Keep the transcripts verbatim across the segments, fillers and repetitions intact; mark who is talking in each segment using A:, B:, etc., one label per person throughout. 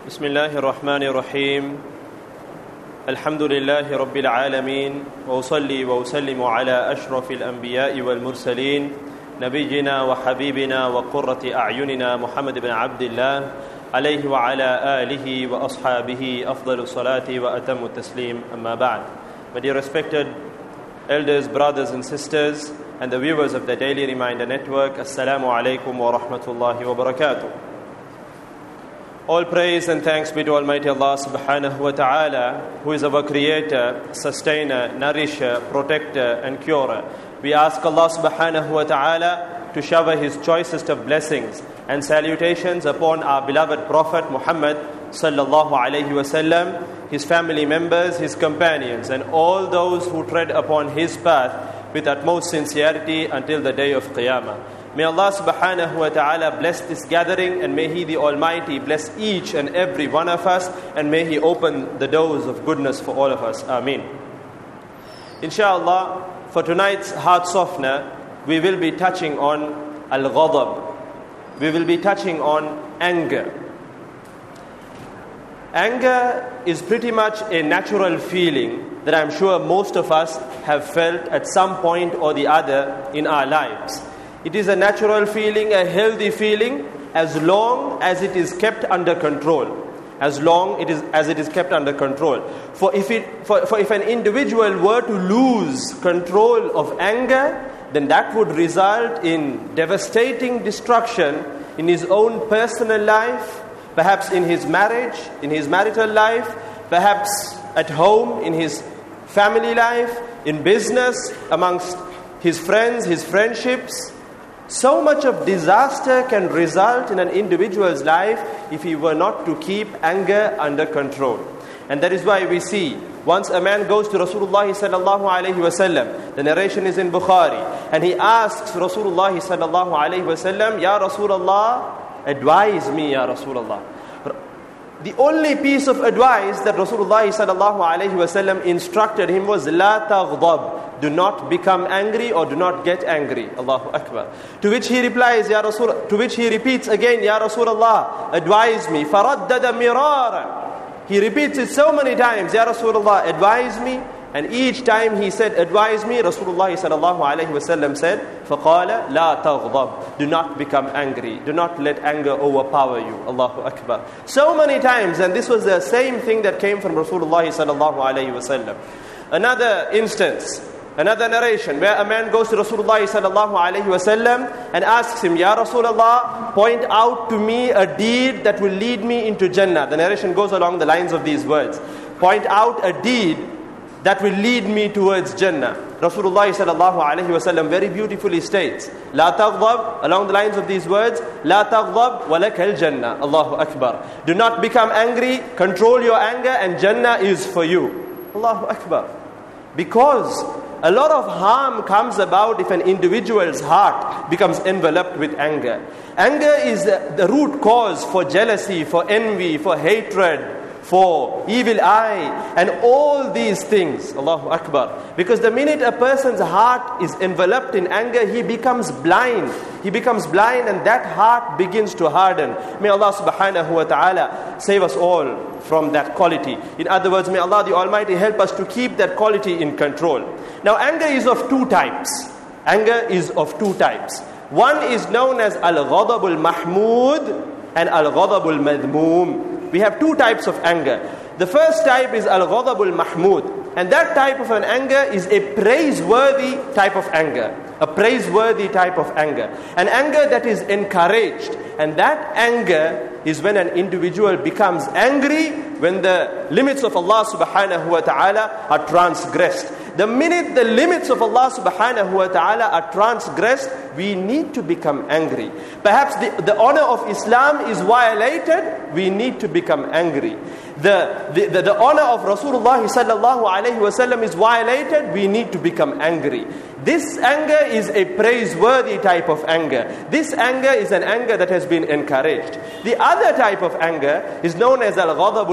A: بسم الله الرحمن الرحيم الحمد لله رب العالمين وأصلي وأسلم على أشرف الأنبياء والمرسلين نبينا وحبيبنا وقرة أعيننا محمد بن عبد الله عليه وعلى آله وأصحابه أفضل الصلاة وأتم التسليم أما بعد. My dear respected elders, brothers and sisters and the viewers of the Daily Reminder Network, Assalamu alaikum wa rahmatullahi wa barakatuh. All praise and thanks be to Almighty Allah subhanahu wa ta'ala, who is our creator, sustainer, nourisher, protector and curer. We ask Allah subhanahu wa ta'ala to shower His choicest of blessings and salutations upon our beloved Prophet Muhammad sallallahu alayhi wa sallam, his family members, his companions and all those who tread upon his path with utmost sincerity until the day of Qiyamah. May Allah subhanahu wa ta'ala bless this gathering, and may He the Almighty bless each and every one of us, and may He open the doors of goodness for all of us. Ameen. Inshallah, for tonight's heart softener, we will be touching on al-ghadab. We will be touching on anger. Anger is pretty much a natural feeling that I'm sure most of us have felt at some point or the other in our lives. It is a natural feeling, a healthy feeling, as long as it is kept under control. As long it is, as it is kept under control. For if, it, for, for if an individual were to lose control of anger, then that would result in devastating destruction in his own personal life, perhaps in his marriage, in his marital life, perhaps at home, in his family life, in business, amongst his friends, his friendships. So much of disaster can result in an individual's life if he were not to keep anger under control. And that is why we see, once a man goes to Rasulullah sallallahu alayhi wa sallam, the narration is in Bukhari, and he asks Rasulullah sallallahu alayhi wa sallam, Ya Rasulullah, advise me, Ya Rasulullah. The only piece of advice that Rasulullah sallallahu alayhi wa sallam instructed him was, La taghdab. Do not become angry or do not get angry. Allahu Akbar. To which he replies, Ya Rasul, to which he repeats again, Ya Rasulullah, advise me. Faraddada mirara. He repeats it so many times, Ya Rasulullah, advise me. And each time he said, advise me, Rasulullah sallallahu alayhi wa sallam said, فَقَالَ لَا تَغْضَبْ. Do not become angry. Do not let anger overpower you. Allahu Akbar. So many times, and this was the same thing that came from Rasulullah sallallahu alayhi wa sallam. Another instance, another narration where a man goes to Rasulullah sallallahu alayhi wa sallam and asks him, Ya Rasulullah, point out to me a deed that will lead me into Jannah. The narration goes along the lines of these words. Point out a deed that will lead me towards Jannah. Rasulullah sallallahu alayhi wa sallam very beautifully states, La taghdab, along the lines of these words, La taghdab wa lakal Jannah. Allahu Akbar. Do not become angry, control your anger, and Jannah is for you. Allahu Akbar. Because a lot of harm comes about if an individual's heart becomes enveloped with anger. Anger is the root cause for jealousy, for envy, for hatred, for evil eye, and all these things. Allahu Akbar. Because the minute a person's heart is enveloped in anger, he becomes blind. He becomes blind and that heart begins to harden. May Allah subhanahu wa ta'ala save us all from that quality. In other words, may Allah the Almighty help us to keep that quality in control. Now, anger is of two types. Anger is of two types. One is known as al-ghadab al-mahmud and al-ghadab al-madhmoom. We have two types of anger. The first type is al-ghadab al-mahmud, and that type of an anger is a praiseworthy type of anger. A praiseworthy type of anger. An anger that is encouraged. And that anger is when an individual becomes angry when the limits of Allah subhanahu wa ta'ala are transgressed. The minute the limits of Allah subhanahu wa ta'ala are transgressed, we need to become angry. Perhaps the, the honor of Islam is violated, we need to become angry. The, the, the, the honor of Rasulullah sallallahu alayhi wa sallam is violated, we need to become angry. This anger is a praiseworthy type of anger. This anger is an anger that has been encouraged. The other type of anger is known as al-ghadab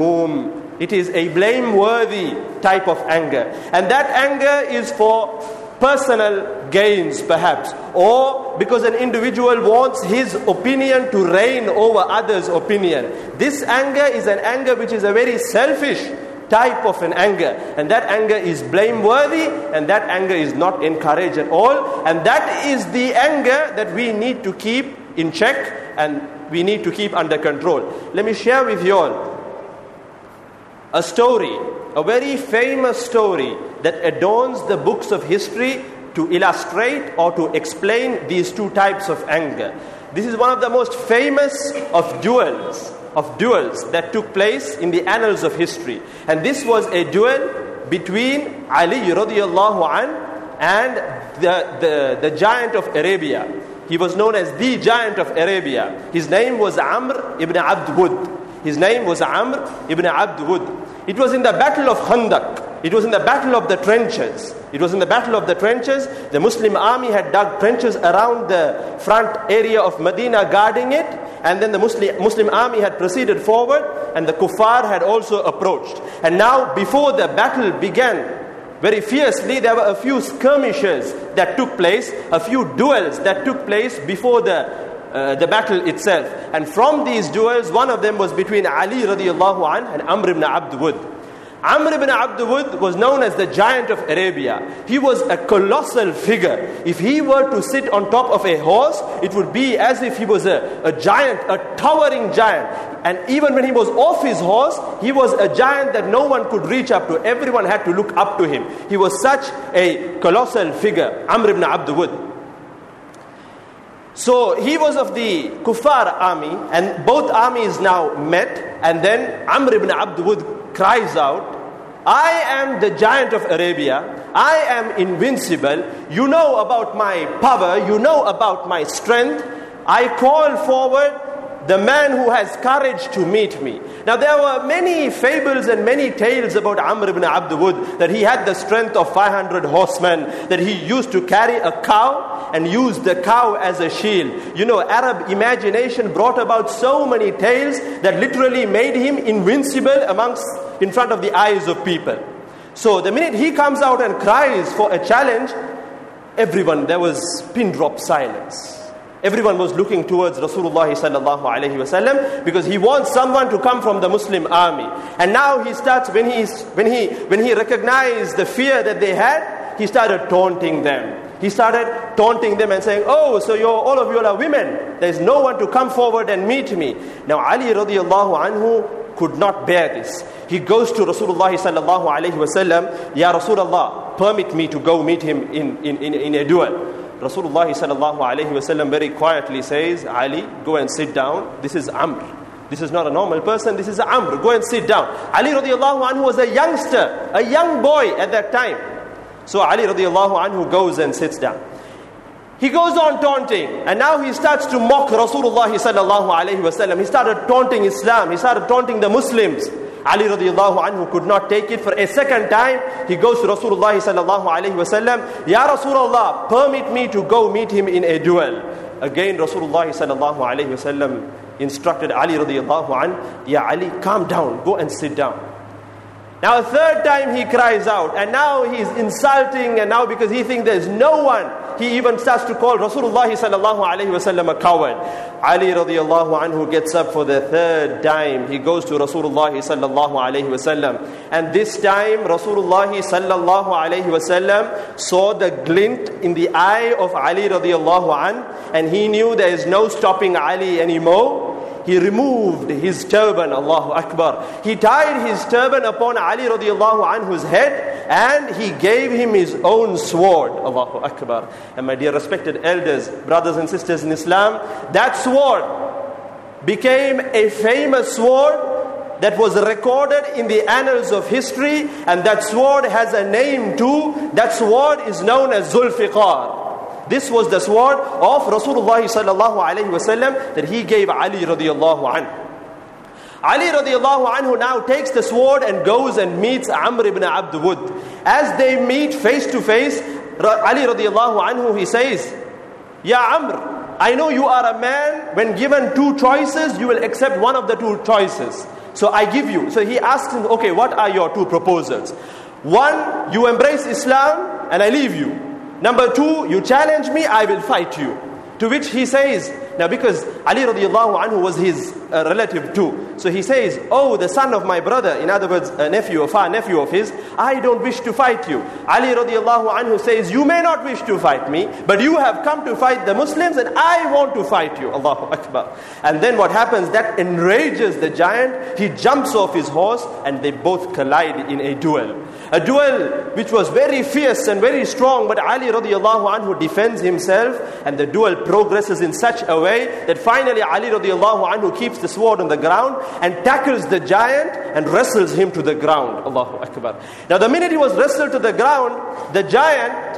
A: al-madhmoom. It is a blameworthy type of anger. And that anger is for personal gains perhaps, or because an individual wants his opinion to reign over others' opinion. This anger is an anger which is a very selfish type of an anger, and that anger is blameworthy, and that anger is not encouraged at all, and that is the anger that we need to keep in check and we need to keep under control. Let me share with you all a story, a very famous story that adorns the books of history to illustrate or to explain these two types of anger. This is one of the most famous of duels, of duels that took place in the annals of history. And this was a duel between Ali radiallahu an and the, the, the giant of Arabia. He was known as the giant of Arabia. His name was Amr ibn Abd Wud. His name was Amr ibn Abd Wud. It was in the battle of Khandaq. It was in the battle of the trenches. It was in the battle of the trenches. The Muslim army had dug trenches around the front area of Medina, guarding it. And then the Muslim, Muslim army had proceeded forward, and the kuffar had also approached. And now, before the battle began very fiercely, there were a few skirmishes that took place, a few duels that took place before the Uh, the battle itself. And from these duels, one of them was between Ali radiallahu anh and Amr ibn Abd Wud. Amr ibn Abd Wud was known as the giant of Arabia. He was a colossal figure. If he were to sit on top of a horse, it would be as if he was a, a giant, a towering giant. And even when he was off his horse, he was a giant that no one could reach up to. Everyone had to look up to him. He was such a colossal figure, Amr ibn Abd Wud. So he was of the Kuffar army, and both armies now met, and then Amr ibn Abd Wud cries out, I am the giant of Arabia, I am invincible, you know about my power, you know about my strength, I call forward the man who has courage to meet me. Now there were many fables and many tales about Amr ibn Abd Wud, that he had the strength of five hundred horsemen, that he used to carry a cow and use the cow as a shield. You know, Arab imagination brought about so many tales that literally made him invincible amongst, in front of the eyes of people. So the minute he comes out and cries for a challenge, everyone, there was pin drop silence. Everyone was looking towards Rasulullah sallallahu alaihi wasallam, because he wants someone to come from the Muslim army. And now he starts, when he when he when he recognized the fear that they had, he started taunting them. He started taunting them and saying, oh, so you're, all of you are women. There's no one to come forward and meet me. Now Ali radiallahu anhu could not bear this. He goes to Rasulullah sallallahu alaihi wasallam, Ya Rasulullah, permit me to go meet him in, in, in, in a duel. Rasulullah sallallahu alayhi wasallam very quietly says, Ali, go and sit down. This is Amr. This is not a normal person. This is Amr. Go and sit down. Ali radiallahu anhu was a youngster, a young boy at that time. So Ali radiallahu anhu goes and sits down. He goes on taunting, and now he starts to mock Rasulullah sallallahu alayhi wasallam. He started taunting Islam. He started taunting the Muslims. Ali radiallahu anhu could not take it. For a second time, he goes to Rasulullah sallallahu alayhi wasallam, Ya Rasulullah, permit me to go meet him in a duel. Again, Rasulullah sallallahu alayhi wasallam instructed Ali radiallahu anhu, Ya Ali, calm down, go and sit down. Now a third time he cries out, and now he's insulting, and now because he thinks there's no one, he even starts to call Rasulullah sallallahu alayhi wasallam a coward. Ali radiallahu anhu gets up for the third time. He goes to Rasulullah sallallahu alayhi wasallam, and this time Rasulullah sallallahu alayhi wasallam saw the glint in the eye of Ali radiallahu anhu, and he knew there is no stopping Ali anymore. He removed his turban, Allahu Akbar. He tied his turban upon Ali radiallahu anhu's head, and he gave him his own sword, Allahu Akbar. And my dear respected elders, brothers and sisters in Islam, that sword became a famous sword that was recorded in the annals of history, and that sword has a name too. That sword is known as Zulfiqar. This was the sword of Rasulullah sallallahu alayhi wasallam that he gave Ali radiallahu anhu. Ali radiallahu anhu now takes the sword and goes and meets Amr ibn Abd Wud. As they meet face to face, Ali radiallahu anhu, he says, Ya Amr, I know you are a man, when given two choices, you will accept one of the two choices. So I give you. So he asks him, okay, what are your two proposals? One, you embrace Islam and I leave you. Number two, you challenge me, I will fight you. To which he says, now because Ali radiallahu anhu was his uh, relative too. So he says, oh, the son of my brother, in other words, a nephew, a far nephew of his, I don't wish to fight you. Ali radiallahu anhu says, you may not wish to fight me, but you have come to fight the Muslims and I want to fight you. Allahu Akbar. And then what happens, that enrages the giant. He jumps off his horse and they both collide in a duel. A duel which was very fierce and very strong, but Ali radiallahu anhu defends himself, and the duel progresses in such a way that finally Ali radiallahu anhu keeps the sword on the ground and tackles the giant and wrestles him to the ground. Allahu Akbar. Now the minute he was wrestled to the ground, the giant,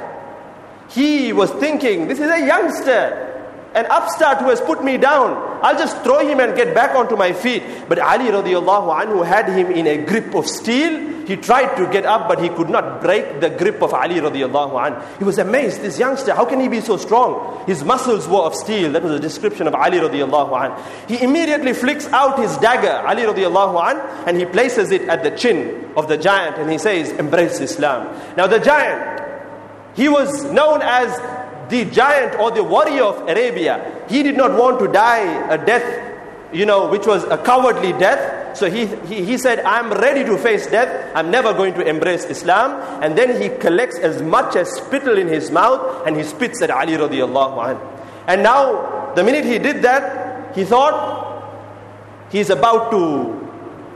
A: he was thinking, this is a youngster, an upstart who has put me down. I'll just throw him and get back onto my feet. But Ali radiallahu anhu had him in a grip of steel. He tried to get up, but he could not break the grip of Ali radiallahu anhu. He was amazed, this youngster, how can he be so strong? His muscles were of steel. That was a description of Ali radiallahu anhu. He immediately flicks out his dagger, Ali radiallahu anhu, and he places it at the chin of the giant, and he says, embrace Islam. Now the giant, he was known as the giant or the warrior of Arabia. He did not want to die a death, you know, which was a cowardly death. So he, he, he said, I'm ready to face death. I'm never going to embrace Islam. And then he collects as much as spittle in his mouth and he spits at Ali radiallahu anhu. And now, the minute he did that, he thought, he's about to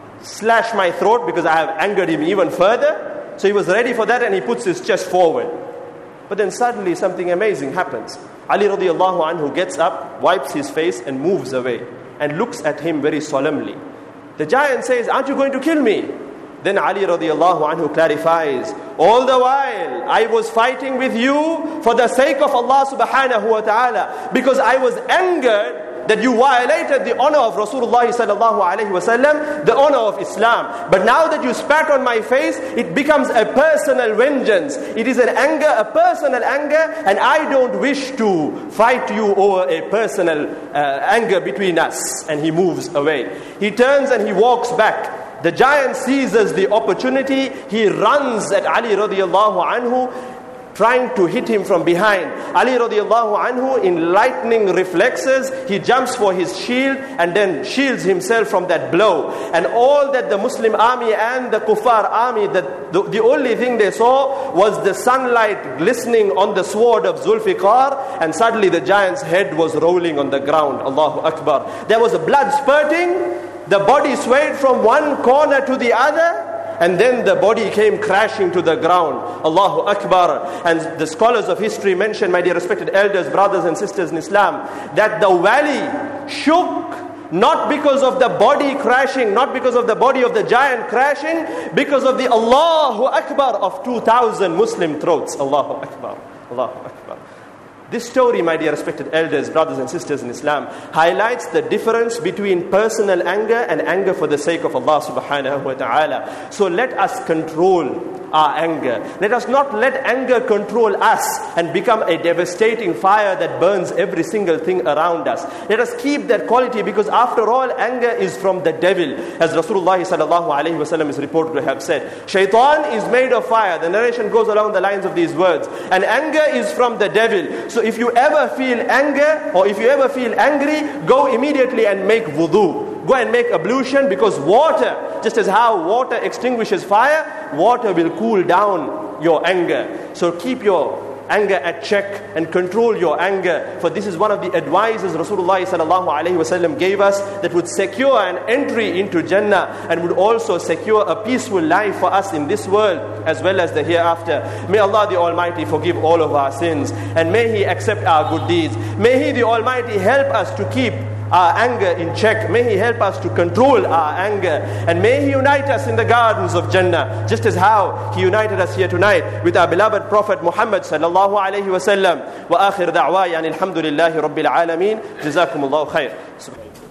A: slash my throat because I have angered him even further. So he was ready for that and he puts his chest forward. But then suddenly something amazing happens. Ali radiallahu anhu gets up, wipes his face and moves away and looks at him very solemnly. The giant says, aren't you going to kill me? Then Ali radiallahu anhu clarifies, all the while I was fighting with you for the sake of Allah subhanahu wa ta'ala, because I was angered that you violated the honor of Rasulullah sallallahu alayhi wa sallam, the honor of Islam. But now that you spat on my face, it becomes a personal vengeance. It is an anger, a personal anger, and I don't wish to fight you over a personal uh, anger between us. And he moves away. He turns and he walks back. The giant seizes the opportunity. He runs at Ali radiallahu anhu, trying to hit him from behind. Ali radiallahu anhu, in lightning reflexes, he jumps for his shield and then shields himself from that blow. And all that the Muslim army and the Kuffar army, that the, the only thing they saw was the sunlight glistening on the sword of Zulfiqar, and suddenly the giant's head was rolling on the ground. Allahu Akbar. There was blood spurting, the body swayed from one corner to the other, and then the body came crashing to the ground. Allahu Akbar. And the scholars of history mention, my dear respected elders, brothers and sisters in Islam, that the valley shook not because of the body crashing, not because of the body of the giant crashing, because of the Allahu Akbar of two thousand Muslim throats. Allahu Akbar. Allahu Akbar. This story, my dear respected elders, brothers and sisters in Islam, highlights the difference between personal anger and anger for the sake of Allah subhanahu wa ta'ala. So let us control our anger. Let us not let anger control us and become a devastating fire that burns every single thing around us. Let us keep that quality, because after all, anger is from the devil. As Rasulullah sallallahu alayhi wa sallam is reported to have said, Shaitan is made of fire. The narration goes along the lines of these words. And anger is from the devil. So if you ever feel anger, or if you ever feel angry, go immediately and make wudu. Go and make ablution, because water, just as how water extinguishes fire, water will cool down your anger. So keep your anger at check and control your anger, for this is one of the advices Rasulullah sallallahu alaihi wasallam gave us that would secure an entry into Jannah and would also secure a peaceful life for us in this world as well as the hereafter. May Allah the Almighty forgive all of our sins, and may He accept our good deeds. May He the Almighty help us to keep our anger in check. May He help us to control our anger, and may He unite us in the gardens of Jannah, just as how He united us here tonight with our beloved Prophet Muhammad sallallahu alayhi wa sallam. Wa akhir da'waya alhamdulillahi rabbil alameen. Jazakumullahu khair.